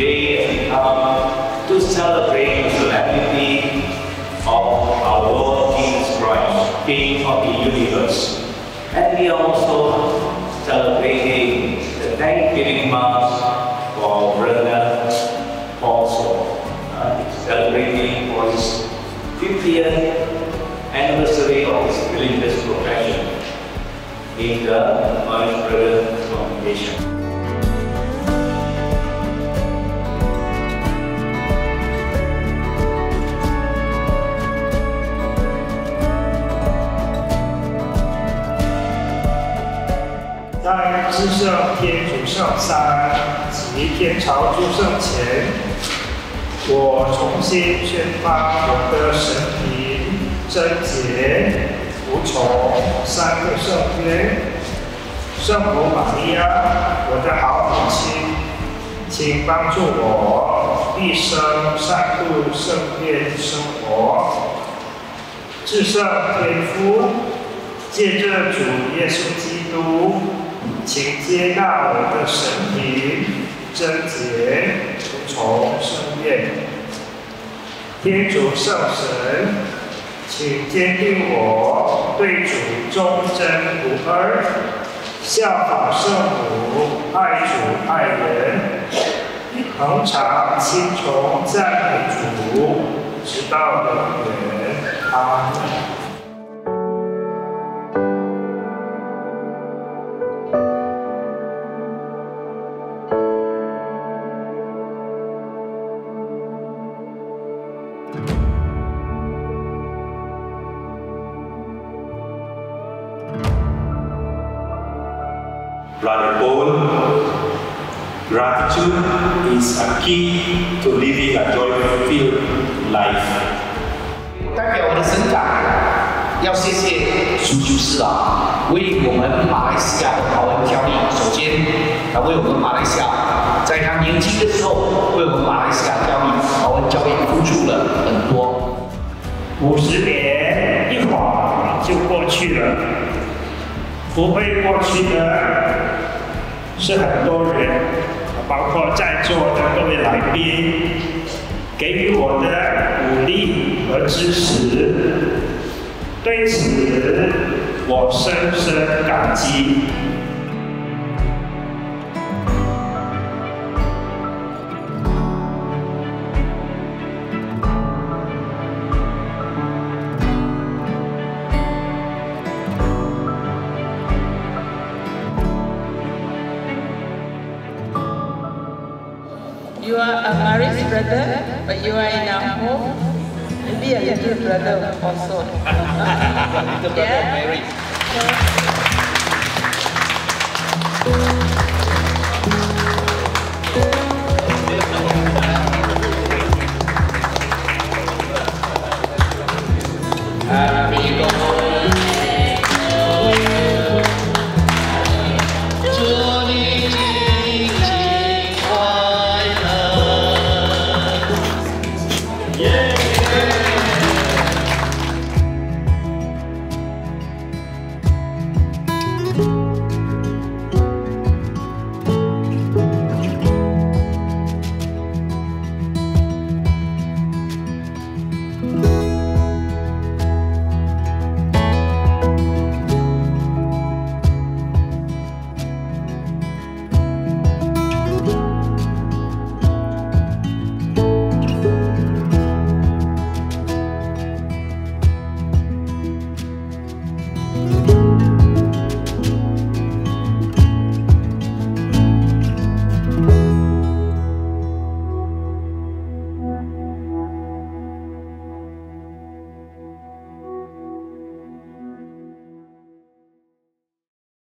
today to celebrate the solemnity of our Lord Jesus Christ, King of the universe. And we are also celebrating the Thanksgiving Mass for our brother also. Celebrating for his 50th anniversary of his religious profession in the Marist Brother congregation. 在至圣天主圣三及天朝诸圣前，我重新宣发我的神明、贞洁、服从三个圣约。圣母玛利亚，我的好母亲，请帮助我一生善度圣愿生活。至圣天父，借着主耶稣基督，请接纳我的神明、贞洁、服从圣愿。天主圣神，请坚定我对主忠贞不二，效法圣母，爱主爱人，恒常亲从赞美主，直到永远。阿门。 Brother Paul, gratitude is a key to living a joy-filled life. 代表我的神长，要谢谢苏修士为我们马来西亚的华文教育，首先为我们马来西亚，在他年轻的时候，为我们马来西亚教育华文教育付出了很多。 50年一晃就过去了。 不会过去的是很多人，包括在座的各位来宾，给予我的鼓励和支持，对此我深深感激。 You are a Marist brother, but you are in our home. Maybe a little brother also. Little brother Marist.